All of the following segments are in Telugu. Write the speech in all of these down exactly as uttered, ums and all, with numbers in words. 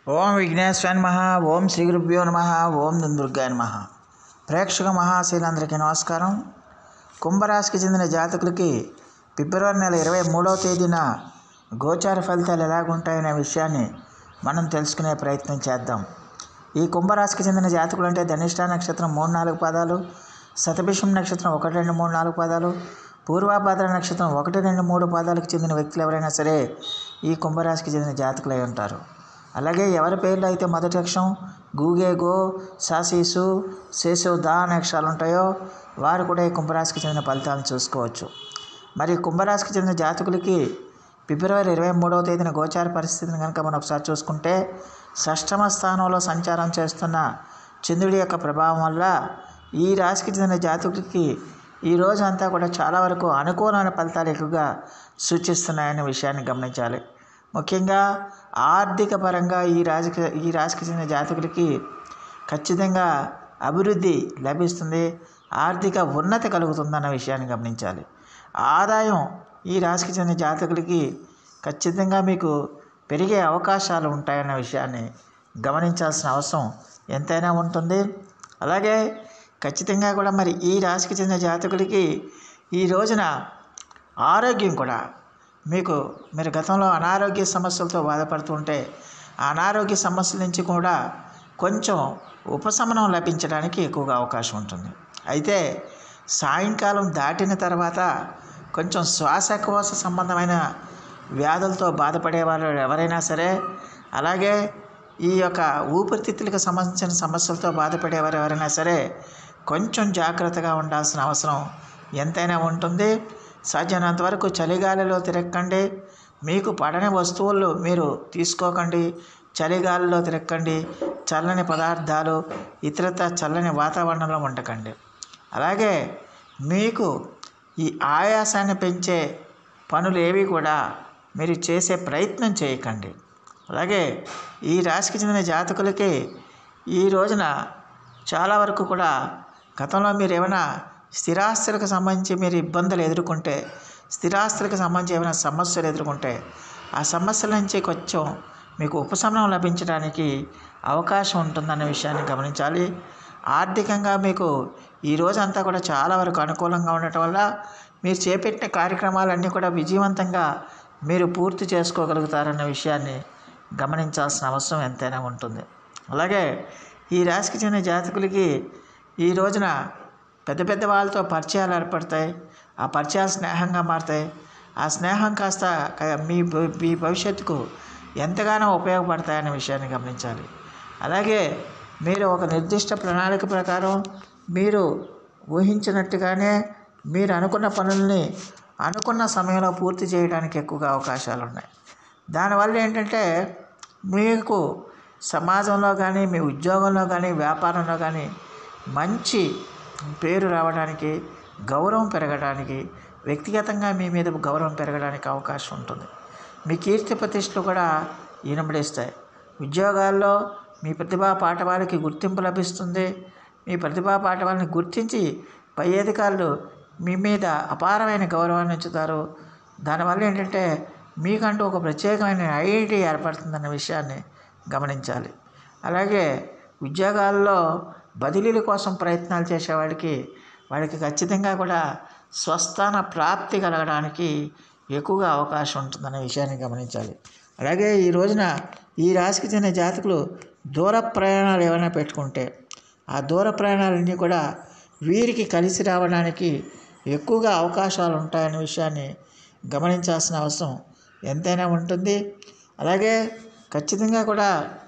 ఓం విఘ్నేశ్వరాయ నమః. ఓం శ్రీ గురుభ్యో నమః. ఓం దుర్గాయ నమః. ప్రేక్షక మహాశీలందరికీ నమస్కారం. కుంభరాశికి చెందిన జాతకులకి ఫిబ్రవరి నెల ఇరవై మూడవ తేదీన గోచార ఫలితాలు ఎలాగుంటాయనే విషయాన్ని మనం తెలుసుకునే ప్రయత్నం చేద్దాం. ఈ కుంభరాశికి చెందిన జాతకులు అంటే ధనిష్ఠ నక్షత్రం మూడు నాలుగు పాదాలు, శతభిషం నక్షత్రం ఒకటి రెండు మూడు నాలుగు పాదాలు, పూర్వాభాద్ర నక్షత్రం ఒకటి రెండు మూడు పాదాలకు చెందిన వ్యక్తులు ఎవరైనా సరే ఈ కుంభరాశికి చెందిన జాతకులై ఉంటారు. అలాగే ఎవరి పేర్లు అయితే మొదటి అక్షరం గూగే గో, సాసీసు, శేషు దా అనే అక్షరాలు ఉంటాయో వారు కూడా ఈ కుంభరాశికి చెందిన ఫలితాలను చూసుకోవచ్చు. మరి కుంభరాశికి చెందిన జాతకులకి ఫిబ్రవరి ఇరవై మూడవ తేదీన గోచార పరిస్థితిని కనుక మనం ఒకసారి చూసుకుంటే, షష్టమ స్థానంలో సంచారం చేస్తున్న చంద్రుడి యొక్క ప్రభావం వల్ల ఈ రాశికి చెందిన జాతకులకి ఈ రోజు అంతా కూడా చాలా వరకు అనుకూలమైన ఫలితాలు ఎక్కువగా సూచిస్తున్నాయనే విషయాన్ని గమనించాలి. ముఖ్యంగా ఆర్థిక పరంగా ఈ రాశికి ఈ రాశికి చెందిన జాతకులకి ఖచ్చితంగా అభివృద్ధి లభిస్తుంది, ఆర్థిక ఉన్నతి కలుగుతుందన్న విషయాన్ని గమనించాలి. ఆదాయం ఈ రాశికి చెందిన జాతకులకి ఖచ్చితంగా మీకు పెరిగే అవకాశాలు ఉంటాయన్న విషయాన్ని గమనించాల్సిన అవసరం ఎంతైనా ఉంటుంది. అలాగే ఖచ్చితంగా కూడా మరి ఈ రాశికి చెందిన జాతకులకి ఈ రోజున ఆరోగ్యం కూడా మీకు మీరు గతంలో అనారోగ్య సమస్యలతో బాధపడుతుంటే ఆ అనారోగ్య సమస్యల నుంచి కూడా కొంచెం ఉపశమనం లభించడానికి ఎక్కువగా అవకాశం ఉంటుంది. అయితే సాయంకాలం దాటిన తర్వాత కొంచెం శ్వాసకోశ సంబంధమైన వ్యాధులతో బాధపడే వాళ్ళు ఎవరైనా సరే, అలాగే ఈ యొక్క ఊపిరితిత్తులకు సంబంధించిన సమస్యలతో బాధపడేవారు ఎవరైనా సరే కొంచెం జాగ్రత్తగా ఉండాల్సిన అవసరం ఎంతైనా ఉంటుంది. సాధ్యమైనంత వరకు చలిగాలిలో తిరగకండి, మీకు పడని వస్తువులు మీరు తీసుకోకండి, చలిగాలిలో తిరగకండి, చల్లని పదార్థాలు ఇతరత చల్లని వాతావరణంలో ఉండకండి. అలాగే మీకు ఈ ఆయాసాన్ని పెంచే పనులు ఏవి కూడా మీరు చేసే ప్రయత్నం చేయకండి. అలాగే ఈ రాశికి చెందిన జాతకులకి ఈ రోజున చాలా వరకు కూడా గతంలో మీరు ఏమైనా స్థిరాస్తులకు సంబంధించి మీరు ఇబ్బందులు ఎదుర్కొంటే, స్థిరాస్తులకు సంబంధించి ఏమైనా సమస్యలు ఎదుర్కొంటే ఆ సమస్యల నుంచి కొంచెం మీకు ఉపశమనం లభించడానికి అవకాశం ఉంటుందన్న విషయాన్ని గమనించాలి. ఆర్థికంగా మీకు ఈ రోజంతా కూడా చాలా వరకు అనుకూలంగా ఉండటం వల్ల మీరు చేపట్టిన కార్యక్రమాలన్నీ కూడా విజయవంతంగా మీరు పూర్తి చేసుకోగలుగుతారన్న విషయాన్ని గమనించాల్సిన అవసరం ఎంతైనా ఉంటుంది. అలాగే ఈ రాశికి చెందిన జాతకులకి ఈ రోజున పెద్ద పెద్ద వాళ్ళతో పరిచయాలు ఏర్పడతాయి, ఆ పరిచయాలు స్నేహంగా మారుతాయి, ఆ స్నేహం కాస్త మీ మీ భవిష్యత్తుకు ఎంతగానో ఉపయోగపడతాయనే విషయాన్ని గమనించాలి. అలాగే మీరు ఒక నిర్దిష్ట ప్రణాళిక ప్రకారం మీరు ఊహించినట్టుగానే మీరు అనుకున్న పనుల్ని అనుకున్న సమయంలో పూర్తి చేయడానికి ఎక్కువగా అవకాశాలు ఉన్నాయి. దానివల్ల ఏంటంటే మీకు సమాజంలో కానీ, మీ ఉద్యోగంలో కానీ, వ్యాపారంలో కానీ మంచి పేరు రావడానికి, గౌరవం పెరగడానికి, వ్యక్తిగతంగా మీ మీద గౌరవం పెరగడానికి అవకాశం ఉంటుంది. మీ కీర్తి ప్రతిష్టలు కూడా ఇనుమడిస్తాయి. ఉద్యోగాల్లో మీ ప్రతిభా పాఠవాలకి గుర్తింపు లభిస్తుంది. మీ ప్రతిభా పాఠవాలని గుర్తించి పై అధికారులు మీ మీద అపారమైన గౌరవాన్ని ఉంచుతారు. దానివల్ల ఏంటంటే మీకంటూ ఒక ప్రత్యేకమైన ఐడెంటిటీ ఏర్పడుతుందన్న విషయాన్ని గమనించాలి. అలాగే ఉద్యోగాల్లో బదిలీల కోసం ప్రయత్నాలు చేసేవాడికి వాడికి ఖచ్చితంగా కూడా స్వస్థాన ప్రాప్తి కలగడానికి ఎక్కువగా అవకాశం ఉంటుందనే విషయాన్ని గమనించాలి. అలాగే ఈ రోజున ఈ రాశికి చెందిన జాతకులు దూర ప్రయాణాలు ఏమైనా పెట్టుకుంటే ఆ దూర ప్రయాణాలన్నీ కూడా వీరికి కలిసి రావడానికి ఎక్కువగా అవకాశాలు ఉంటాయనే విషయాన్ని గమనించాల్సిన అవసరం ఎంతైనా ఉంటుంది. అలాగే ఖచ్చితంగా కూడా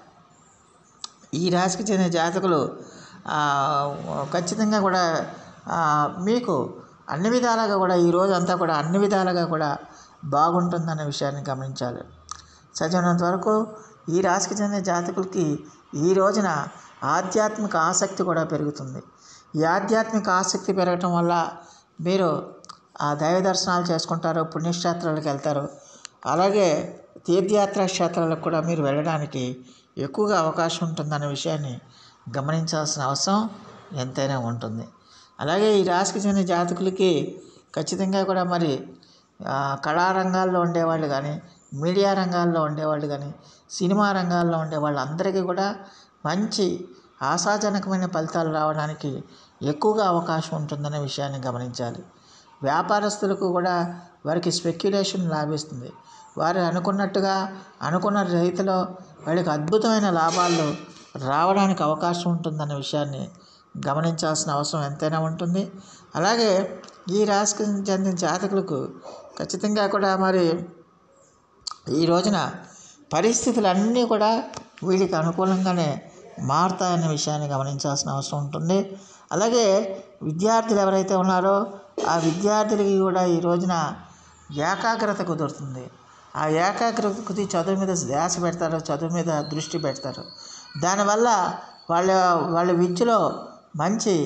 ఈ రాశికి చెందిన జాతకులు ఖచ్చితంగా కూడా మీకు అన్ని విధాలుగా కూడా ఈ రోజు అంతా కూడా అన్ని విధాలుగా కూడా బాగుంటుందన్న విషయాన్ని గమనించాలి. సాధ్యమైనంత వరకు ఈ రాశికి చెందిన జాతకులకి ఈ రోజున ఆధ్యాత్మిక ఆసక్తి కూడా పెరుగుతుంది. ఈ ఆధ్యాత్మిక ఆసక్తి పెరగటం వల్ల మీరు ఆ దైవ దర్శనాలు చేసుకుంటారు, పుణ్యక్షేత్రాలకు వెళ్తారు. అలాగే తీర్థయాత్రా క్షేత్రాలకు కూడా మీరు వెళ్ళడానికి ఎక్కువగా అవకాశం ఉంటుందన్న విషయాన్ని గమనించాల్సిన అవసరం ఎంతైనా ఉంటుంది. అలాగే ఈ రాశికి చెందిన జాతకులకి ఖచ్చితంగా కూడా మరి కళారంగాల్లో ఉండేవాళ్ళు కానీ, మీడియా రంగాల్లో ఉండేవాళ్ళు కానీ, సినిమా రంగాల్లో ఉండే వాళ్ళందరికీ కూడా మంచి ఆశాజనకమైన ఫలితాలు రావడానికి ఎక్కువగా అవకాశం ఉంటుందనే విషయాన్ని గమనించాలి. వ్యాపారస్తులకు కూడా వారికి స్పెక్యులేషన్ లాభిస్తుంది. వారు అనుకున్నట్టుగా అనుకున్న రీతిలో వారికి అద్భుతమైన లాభాలు రావడానికి అవకాశం ఉంటుందన్న విషయాన్ని గమనించాల్సిన అవసరం ఎంతైనా ఉంటుంది. అలాగే ఈ రాశికి చెందిన జాతకులకు ఖచ్చితంగా కూడా మరి ఈ రోజున పరిస్థితులన్నీ కూడా వీళ్ళకి అనుకూలంగానే మారుతాయన్న విషయాన్ని గమనించాల్సిన అవసరం ఉంటుంది. అలాగే విద్యార్థులు ఎవరైతే ఉన్నారో ఆ విద్యార్థులకి కూడా ఈ రోజున ఏకాగ్రత కుదురుతుంది. ఆ ఏకాగ్రత కుదిరి చదువు మీద ధ్యాస పెడతారు, చదువు మీద దృష్టి పెడతారు. దానివల్ల వాళ్ళ వాళ్ళ విద్యలో మంచి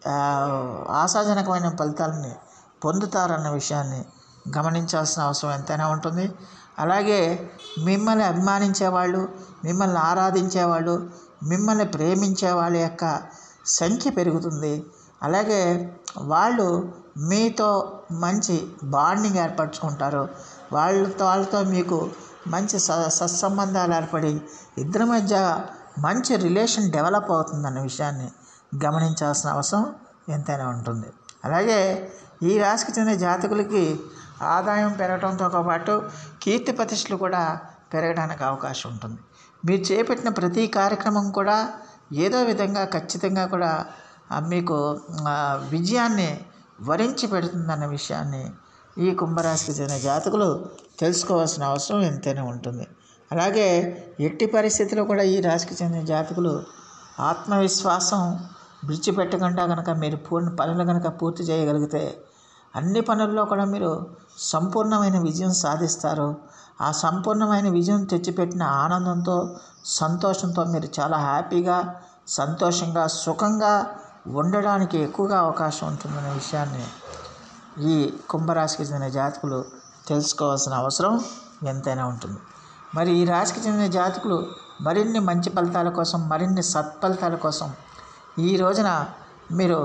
ఆశాజనకమైన ఫలితాలని పొందుతారన్న విషయాన్ని గమనించాల్సిన అవసరం ఎంతైనా ఉంటుంది. అలాగే మిమ్మల్ని అభిమానించేవాళ్ళు, మిమ్మల్ని ఆరాధించేవాళ్ళు, మిమ్మల్ని ప్రేమించే వాళ్ళ యొక్క సంఖ్య పెరుగుతుంది. అలాగే వాళ్ళు మీతో మంచి బాండింగ్ ఏర్పరచుకుంటారు. వాళ్ళతో వాళ్ళతో మీకు మంచి స సత్సంబంధాలు ఏర్పడి ఇద్దరి మధ్య మంచి రిలేషన్ డెవలప్ అవుతుందన్న విషయాన్ని గమనించాల్సిన అవసరం ఎంతైనా ఉంటుంది. అలాగే ఈ రాశికి చెందిన జాతకులకి ఆదాయం పెరగడంతో పాటు కీర్తి ప్రతిష్టలు కూడా పెరగడానికి అవకాశం ఉంటుంది. మీరు చేపట్టిన ప్రతి కార్యక్రమం కూడా ఏదో విధంగా ఖచ్చితంగా కూడా మీకు విజయాన్ని వరించి పెడుతుందన్న విషయాన్ని ఈ కుంభరాశికి చెందిన జాతకులు తెలుసుకోవాల్సిన అవసరం ఎంతైనా ఉంటుంది. అలాగే ఎట్టి పరిస్థితుల్లో కూడా ఈ రాశికి చెందిన జాతకులు ఆత్మవిశ్వాసం విడిచిపెట్టకుండా కనుక మీరు పూర్ణ పనులు కనుక పూర్తి చేయగలిగితే అన్ని పనుల్లో కూడా మీరు సంపూర్ణమైన విజయం సాధిస్తారు. ఆ సంపూర్ణమైన విజయం తెచ్చిపెట్టిన ఆనందంతో సంతోషంతో మీరు చాలా హ్యాపీగా సంతోషంగా సుఖంగా ఉండడానికి ఎక్కువగా అవకాశం ఉంటుందనే విషయాన్ని ఈ కుంభరాశికి చెందిన జాతకులు తెలుసుకోవాల్సిన అవసరం ఎంతైనా ఉంటుంది. మరి ఈ రాశికి చెందిన జాతకులు మరిన్ని మంచి ఫలితాల కోసం, మరిన్ని సత్ఫలితాల కోసం ఈ రోజున మీరు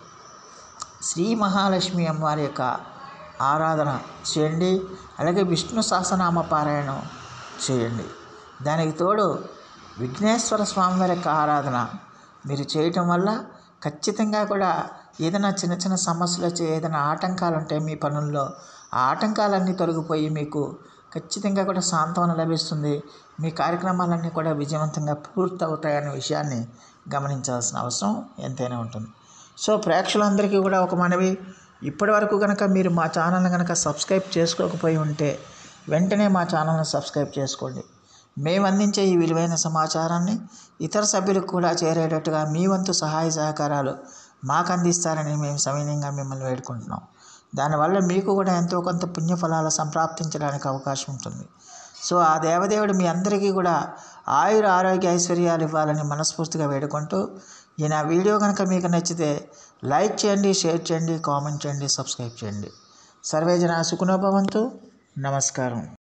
శ్రీ మహాలక్ష్మి అమ్మవారి యొక్క ఆరాధన చేయండి. అలాగే విష్ణు సహస్రనామ పారాయణం చేయండి. దానికి తోడు విఘ్నేశ్వర స్వామివారి యొక్క ఆరాధన మీరు చేయటం వల్ల ఖచ్చితంగా కూడా ఏదైనా చిన్న చిన్న సమస్యలు వచ్చి ఏదైనా ఆటంకాలు ఉంటే మీ పనుల్లో ఆ ఆటంకాలన్నీ తొలగిపోయి మీకు ఖచ్చితంగా కూడా సాంత్వన లభిస్తుంది. మీ కార్యక్రమాలన్నీ కూడా విజయవంతంగా పూర్తవుతాయనే విషయాన్ని గమనించాల్సిన అవసరం ఎంతైనా ఉంటుంది. సో ప్రేక్షకులందరికీ కూడా ఒక మనవి, ఇప్పటి వరకు కనుక మీరు మా ఛానల్ని కనుక సబ్స్క్రైబ్ చేసుకోకపోయి ఉంటే వెంటనే మా ఛానల్ని సబ్స్క్రైబ్ చేసుకోండి. మేము అందించే ఈ విలువైన సమాచారాన్ని ఇతర సభ్యులకు కూడా చేరేటట్టుగా మీ వంతు సహాయ సహకారాలు మాకు అందిస్తారని మేము సవినయంగా మిమ్మల్ని వేడుకుంటున్నాం. దానివల్ల మీకు కూడా ఎంతో కొంత పుణ్యఫలాలు సంప్రాప్తించడానికి అవకాశం ఉంటుంది. సో ఆ దేవదేవుడు మీ అందరికీ కూడా ఆయుర ఆరోగ్య ఐశ్వర్యాలు ఇవ్వాలని మనస్ఫూర్తిగా వేడుకుంటూ ఈ నా వీడియో కనుక మీకు నచ్చితే లైక్ చేయండి, షేర్ చేయండి, కామెంట్ చేయండి, సబ్స్క్రైబ్ చేయండి. సర్వే జనా సుఖినో భవంతు. నమస్కారం.